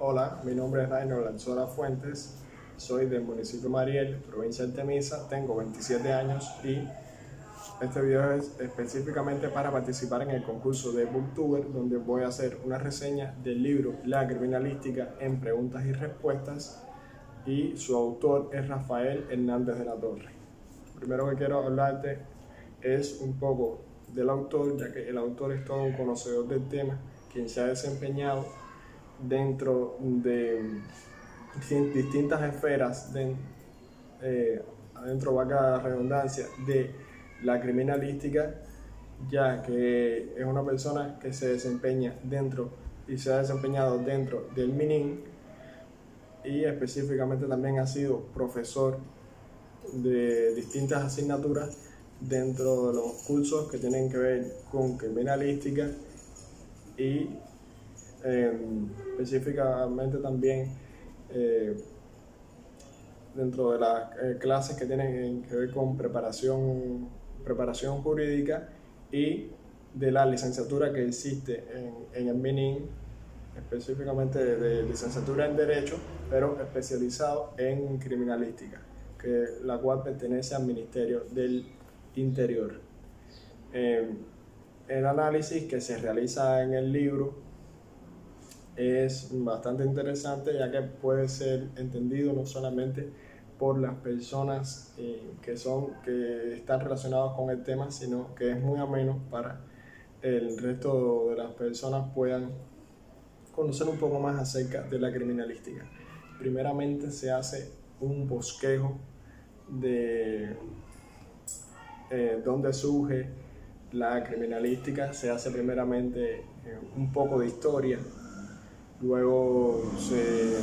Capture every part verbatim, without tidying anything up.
Hola, mi nombre es Dainol Alzola Fuentes, soy del municipio Mariel, provincia de Artemisa, tengo veintisiete años y este video es específicamente para participar en el concurso de Booktuber, donde voy a hacer una reseña del libro La Criminalística en Preguntas y Respuestas, y su autor es Rafael Hernández de la Torre. Lo primero que quiero hablarte es un poco del autor, ya que el autor es todo un conocedor del tema, quien se ha desempeñado dentro de distintas esferas, de, eh, adentro, valga la redundancia, de la criminalística, ya que es una persona que se desempeña dentro y se ha desempeñado dentro del MININ, y específicamente también ha sido profesor de distintas asignaturas dentro de los cursos que tienen que ver con criminalística y eh, específicamente también eh, dentro de las eh, clases que tienen que ver con preparación, preparación jurídica, y de la licenciatura que existe en, en el MININ, específicamente de, de licenciatura en Derecho, pero especializado en criminalística, que, la cual pertenece al Ministerio del Interior. Eh, el análisis que se realiza en el libro es bastante interesante, ya que puede ser entendido no solamente por las personas eh, que, son, que están relacionadas con el tema, sino que es muy ameno para el resto de las personas puedan conocer un poco más acerca de la criminalística. Primeramente se hace un bosquejo de eh, dónde surge la criminalística, se hace primeramente eh, un poco de historia, luego se,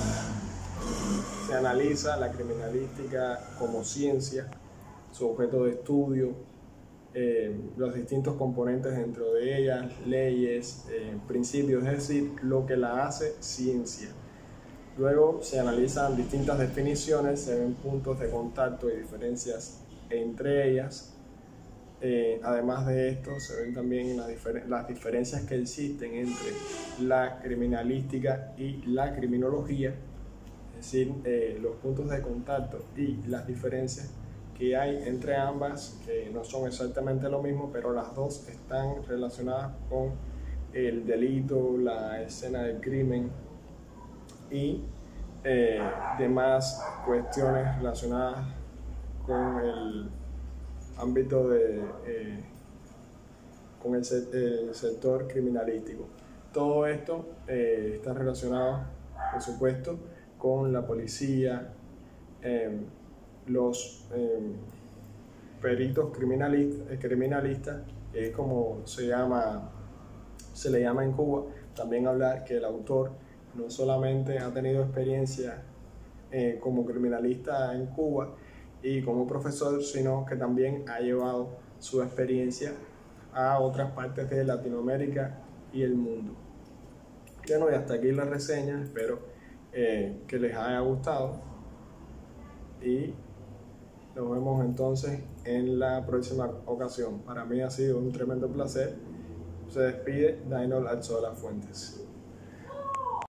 se analiza la criminalística como ciencia, su objeto de estudio, Eh, los distintos componentes dentro de ella, leyes, eh, principios, es decir, lo que la hace ciencia. Luego se analizan distintas definiciones, se ven puntos de contacto y diferencias entre ellas. Eh, además de esto, se ven también las, difer las diferencias que existen entre la criminalística y la criminología, es decir, eh, los puntos de contacto y las diferencias que hay entre ambas, que no son exactamente lo mismo, pero las dos están relacionadas con el delito, la escena del crimen y eh, demás cuestiones relacionadas con el ámbito de eh, con el, el sector criminalístico. Todo esto eh, está relacionado, por supuesto, con la policía, eh, los eh, peritos criminalistas, criminalistas eh, como se llama, se le llama en Cuba. También hablar que el autor no solamente ha tenido experiencia eh, como criminalista en Cuba y como profesor, sino que también ha llevado su experiencia a otras partes de Latinoamérica y el mundo. Bueno, y hasta aquí la reseña, espero eh, que les haya gustado y nos vemos entonces en la próxima ocasión. Para mí ha sido un tremendo placer. Se despide Dainol Alzola Fuentes.